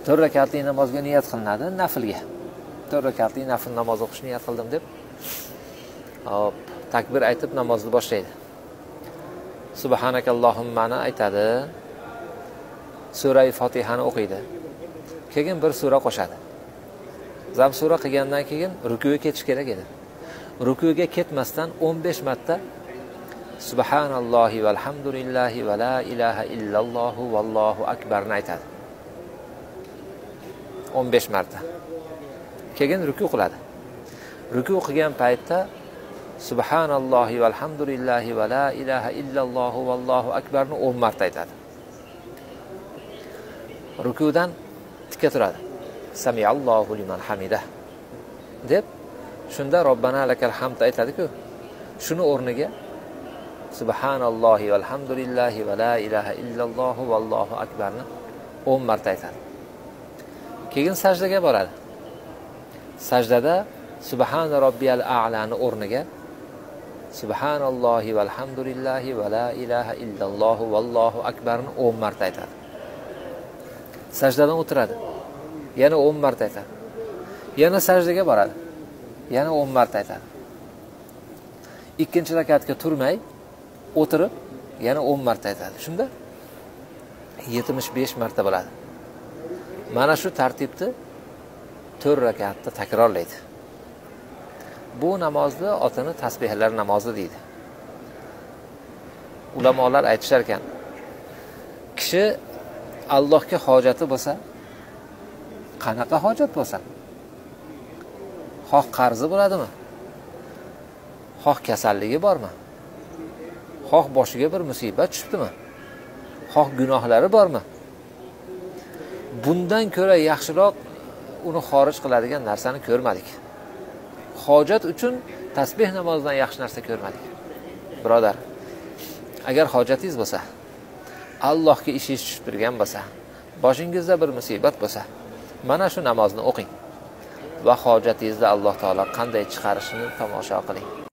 4 rakatli namozga niyat qilinadi, naflga. 4 rakatli nafl namoz o'qish niyat qildim deb, hop, takbir aytib namozni boshlaydi. Subhanakallohummani aytadi. Sura-i Fatihani o'qiydi. Keyin bir sura qo'shadi. Zam sura qilgandan keyin rukuga ketish kerak edi. Rukuga ketmasdan 15 marta Subhanallohi valhamdulillahi va la ilaha illalloh vallohu akbarni aytadi. 15 marta. Keyin ruku qiladi. Ruku qilgan paytda Subhanallohi valhamdulillahi va la ilaha illalloh vallohu akbarni 10 marta aytadi. Rukudan tikka turadi. Samiallohu liman hamidah deb, shunda Robbana lakal hamd aytadi-ku. Shuni o'rniga Subhanallohi valhamdulillahi va la ilaha illalloh vallohu akbarni 10 marta aytadi. Keyin sajdaga boradi. Sajdada Subhana robbiyal a'lani o'rniga Subhanallohi valhamdulillahi va la ilaha illalloh vallohu akbarni 10 marta aytadi. Sajdadan o'tiradi. Yana 10 marta aytadi. Yana sajdaga boradi. Yana 10 marta aytadi. Ikkinchi rakatga turmay o'tirib yana 10 marta aytadi. Shunda 75 marta bo'ladi. Mana shu tartibda 4 rakatda takrorlaydi. Bu namozni otini tasbihlar namozi deydi. Ulamolar aytishar ekan, kishi Allohga hojati bo'lsa, qanaqa hojat bo'lsa, xoh qarzi bo'ladimi? Xoh kasalligi bormi? Xoh boshiga bir musibat tushibdimi? Xoh gunohlari bormi? Bundan ko'ra yaxshiroq uni xorij qiladigan narsani ko'rmadik. Hojat uchun tasbih namozidan yaxshi narsa ko'rmadik. Birodar, agar hojatingiz bo'lsa, Allohga ishingiz tushib turgan bo'lsa, boshingizda bir musibat bo'lsa, mana shu namozni o'qing va hojatingizda Alloh taolo qanday chiqarishini tomosha qiling.